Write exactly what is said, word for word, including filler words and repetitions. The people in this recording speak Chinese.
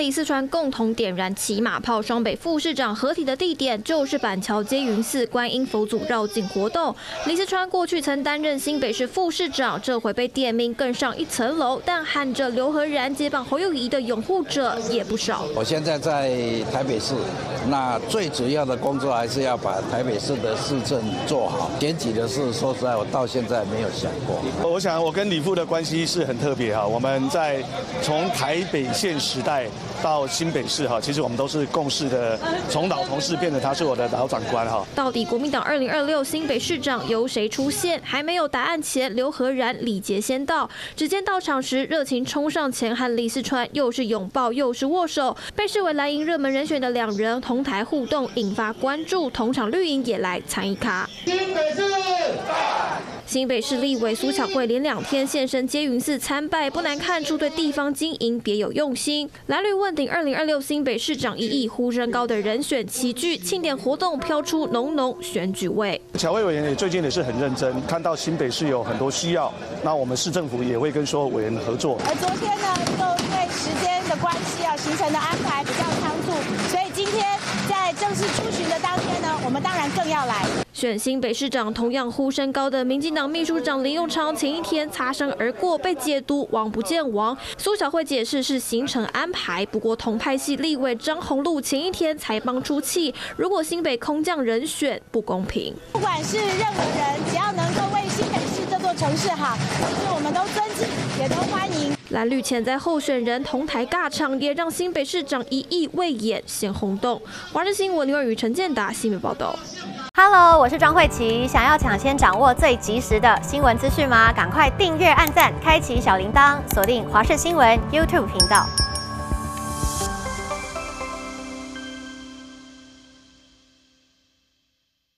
李四川共同点燃骑马炮，双北副市长合体的地点就是板桥接云寺观音佛祖绕境活动。李四川过去曾担任新北市副市长，这回被点名更上一层楼，但喊着刘和然接棒侯友宜的拥护者也不少。 我现在在台北市，那最主要的工作还是要把台北市的市政做好。选举的事，说实在，我到现在没有想过。 我想我跟李副的关系是很特别哈，我们在从台北县时代到新北市哈，其实我们都是共事的，从老同事变成他是我的老长官哈。 到底国民党二零二六新北市长由谁出现？还没有答案前，刘和然礼节先到。只见到场时热情冲上前和李四川又是拥抱又是握手，被视为蓝营热门人选的两人同台互动，引发关注。同场绿营也来参一咖。新北市。新北市立委苏巧慧连两天现身接云寺参拜，不难看出对地方经营别有用心。蓝绿问鼎二零二六新北市长一役呼声高的人选齐聚，庆典活动飘出浓浓选举味。 巧慧委员也最近也是很认真，看到新北市有很多需要，那我们市政府也会跟所有委员合作。 而昨天呢，就因为时间的关系啊，行程的安排比较仓促，所以今天在正式出巡的当天呢，我们当然更要来。 选新北市长同样呼声高的民进党秘书长林右昌，前一天擦身而过，被解读王不见王。苏巧慧解释是行程安排，不过同派系立委张宏禄前一天才帮出气，如果新北空降人选不公平。 不管是任何人，只要能够为新北市这座城市好，其实我们都尊敬，也都欢迎。 蓝绿潜在候选人同台尬唱，也让新北市长一役未演先轰动。华视新闻刘尔宇、陈建达新北报道。 Hello， 我是庄慧琪。想要抢先掌握最及时的新闻资讯吗？赶快订阅、按赞、开启小铃铛，锁定华视新闻 YouTube 频道。